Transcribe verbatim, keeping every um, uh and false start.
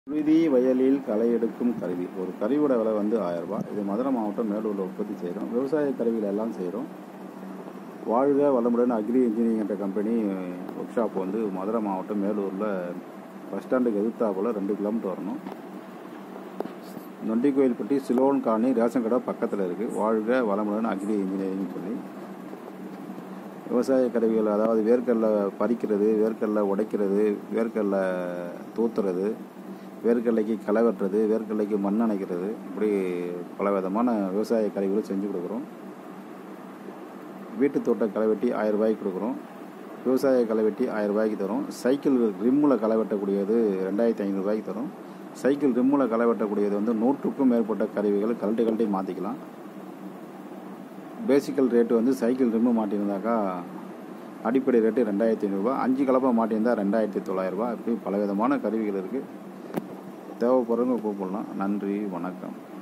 புழுதி வயலில் களை எடுக்கும் கருவி. ஒரு கருவியோட விலை வந்து ஆயிரம் ரூபாய். இது மதுரை மாவட்டம் மேலூரில் உற்பத்தி செய்கிறோம். விவசாய கருவிகள் எல்லாம் செய்கிறோம். வாழ்க வளமுடன் அக்ரி இன்ஜினியரிங் என்ற கம்பெனி ஒர்க் ஷாப் வந்து மதுரை மாவட்டம் மேலூரில் பஸ் ஸ்டாண்டுக்கு எதிர்த்தாப்புல ரெண்டு கிலோமீட்டர் வரணும். நொண்டிக்கோயில்பட்டி சிலோன் காலனி ரேஷன் கடை பக்கத்தில் இருக்குது. வாழ்க வளமுடன் அக்ரி இன்ஜினியரிங் சொல்லி விவசாய கருவிகள், அதாவது வேர்க்கடலை பறிக்கிறது, வேர்க்கடலை உடைக்கிறது, வேர்க்கடலை தூத்துறது, வேர்க்கடலைக்கு களை வெட்டுறது, வேர்க்கடலைக்கு மண் அணைக்கிறது, இப்படி பல விதமான விவசாய கருவிகளை செஞ்சு கொடுக்குறோம். வீட்டு தோட்ட களை வெட்டி ஆயிரம் ரூபாய்க்கு கொடுக்குறோம். விவசாய களை வெட்டி ஆயிரம் ரூபாய்க்கு தரும். சைக்கிள் ரிம்மில் களை வெட்டக்கூடியது ரெண்டாயிரத்தி ஐநூறு ரூபாய்க்கு தரும். சைக்கிள் ரிம்மில் களை வெட்டக்கூடியது வந்து நூற்றுக்கும் மேற்பட்ட கருவிகள் கழட்டி கழட்டி மாற்றிக்கலாம். பேசிக்கல் ரேட்டு வந்து சைக்கிள் ரிம்மு மாட்டியிருந்தாக்கா அடிப்படை ரேட்டு ரெண்டாயிரத்தி ஐநூறுரூவா, அஞ்சு கலப்பை மாட்டியிருந்தால் ரெண்டாயிரத்தி தொள்ளாயிரரூபா. இப்படி பல விதமான கருவிகள் இருக்குது. தேவைப்படுறவங்க கூப்பிடலாம். நன்றி, வணக்கம்.